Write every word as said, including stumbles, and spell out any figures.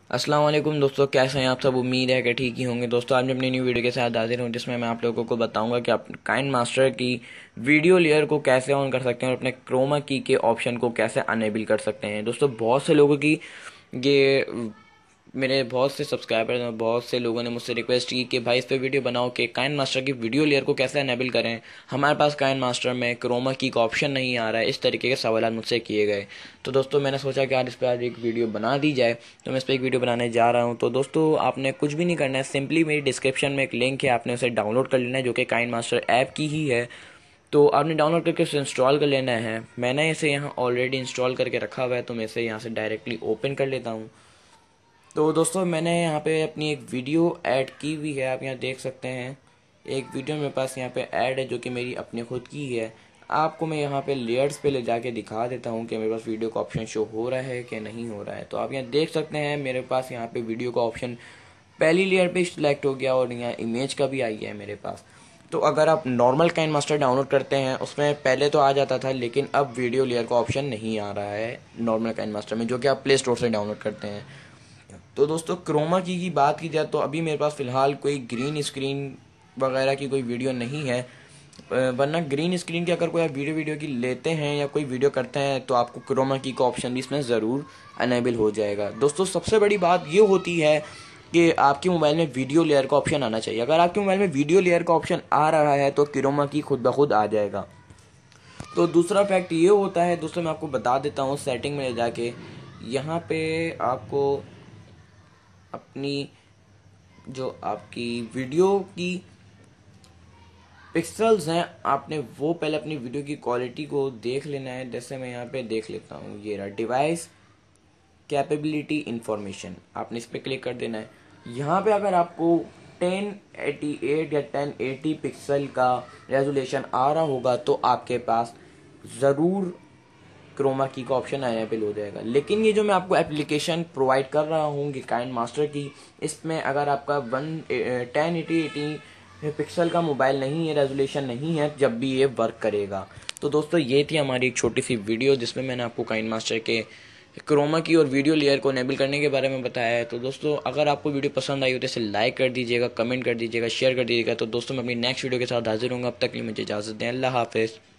अस्सलाम वालेकुम दोस्तों, कैसे हैं आप सब। उम्मीद है कि ठीक ही होंगे। दोस्तों आज मैं अपनी न्यू वीडियो के साथ हाजिर हूं, जिसमें मैं आप लोगों को बताऊंगा कि आप काइंड मास्टर की वीडियो लेयर को कैसे ऑन कर सकते हैं और अपने क्रोमा की के ऑप्शन को कैसे अनेबल कर सकते हैं। दोस्तों बहुत से लोगों की ये मेरे बहुत से सब्सक्राइबर्स हैं, बहुत से लोगों ने मुझसे रिक्वेस्ट की कि भाई इस पे वीडियो बनाओ कि काइन मास्टर की वीडियो लेयर को कैसे अनेबल करें। हमारे पास काइन मास्टर में क्रोमा की का ऑप्शन नहीं आ रहा है। इस तरीके के सवाल मुझसे किए गए। तो दोस्तों मैंने सोचा कि आज इस पर आज एक वीडियो बना दी जाए, तो मैं इस पर एक वीडियो बनाने जा रहा हूँ। तो दोस्तों आपने कुछ भी नहीं करना है, सिंपली मेरी डिस्क्रिप्शन में एक लिंक है, आपने उसे डाउनलोड कर लेना है, जो कि काइन मास्टर ऐप की ही है। तो आपने डाउनलोड करके उसे इंस्टॉल कर लेना है। मैंने इसे यहाँ ऑलरेडी इंस्टॉल करके रखा हुआ है, तो मैं इसे यहाँ से डायरेक्टली ओपन कर लेता हूँ। तो दोस्तों मैंने यहाँ पे अपनी एक वीडियो ऐड की हुई है, आप यहाँ देख सकते हैं। एक वीडियो मेरे पास यहाँ पे ऐड है, जो कि मेरी अपनी खुद की ही है। आपको मैं यहाँ पे लेयर्स पे ले जाके दिखा देता हूँ कि मेरे पास वीडियो का ऑप्शन शो हो रहा है कि नहीं हो रहा है। तो आप यहाँ देख सकते हैं मेरे पास यहाँ पे वीडियो का ऑप्शन पहली लेयर पे सिलेक्ट हो गया और यहाँ इमेज का भी आई है मेरे पास। तो अगर आप नॉर्मल काइन मास्टर डाउनलोड करते हैं, उसमें पहले तो आ जाता था, लेकिन अब वीडियो लेयर का ऑप्शन नहीं आ रहा है नॉर्मल काइन मास्टर में, जो कि आप प्ले स्टोर से डाउनलोड करते हैं। तो दोस्तों क्रोमा की की बात की जाए तो अभी मेरे पास फ़िलहाल कोई ग्रीन स्क्रीन वगैरह की कोई वीडियो नहीं है। वरना ग्रीन स्क्रीन की अगर कोई आप वीडियो वीडियो की लेते हैं या कोई वीडियो करते हैं, तो आपको क्रोमा की का ऑप्शन भी इसमें ज़रूर अनेबल हो जाएगा। दोस्तों सबसे बड़ी बात ये होती है कि आपके मोबाइल में वीडियो लेयर का ऑप्शन आना चाहिए। अगर आपके मोबाइल में वीडियो लेयर का ऑप्शन आ रहा है तो क्रोमा की खुद ब खुद आ जाएगा। तो दूसरा फैक्ट ये होता है दोस्तों, मैं आपको बता देता हूँ। सेटिंग में जाके यहाँ पे आपको अपनी जो आपकी वीडियो की पिक्सल्स हैं, आपने वो पहले अपनी वीडियो की क्वालिटी को देख लेना है। जैसे मैं यहाँ पे देख लेता हूँ, ये रहा डिवाइस कैपेबिलिटी इंफॉर्मेशन, आपने इस पर क्लिक कर देना है। यहाँ पे अगर आपको टेन एटी एट या टेन एटी पिक्सल का रेजोल्यूशन आ रहा होगा, तो आपके पास ज़रूर क्रोमा की का ऑप्शन अवेलेबल हो जाएगा। लेकिन ये जो मैं आपको एप्लीकेशन प्रोवाइड कर रहा हूँ कि काइन मास्टर की, इसमें अगर आपका one ten eighty eighty pixel का मोबाइल नहीं है, रेजोल्यूशन नहीं है, जब भी ये वर्क करेगा। तो दोस्तों ये थी हमारी एक छोटी सी वीडियो, जिसमें मैंने आपको काइन मास्टर के क्रोमा की और वीडियो लेयर को एनेबल करने के बारे में बताया है। तो दोस्तों अगर आपको वीडियो पसंद आई हो तो इसे लाइक कर दीजिएगा, कमेंट कर दीजिएगा, शेयर कर दीजिएगा। तो दोस्तों मैं अपनी नेक्स्ट वीडियो के साथ हाजिर हूँ। अब तक के लिए मुझे इजाज़त दें। अल्लाह हाफिज़।